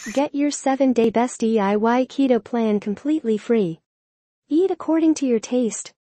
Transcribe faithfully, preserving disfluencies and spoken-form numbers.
Get your seven day best D I Y keto plan completely free. Eat according to your taste.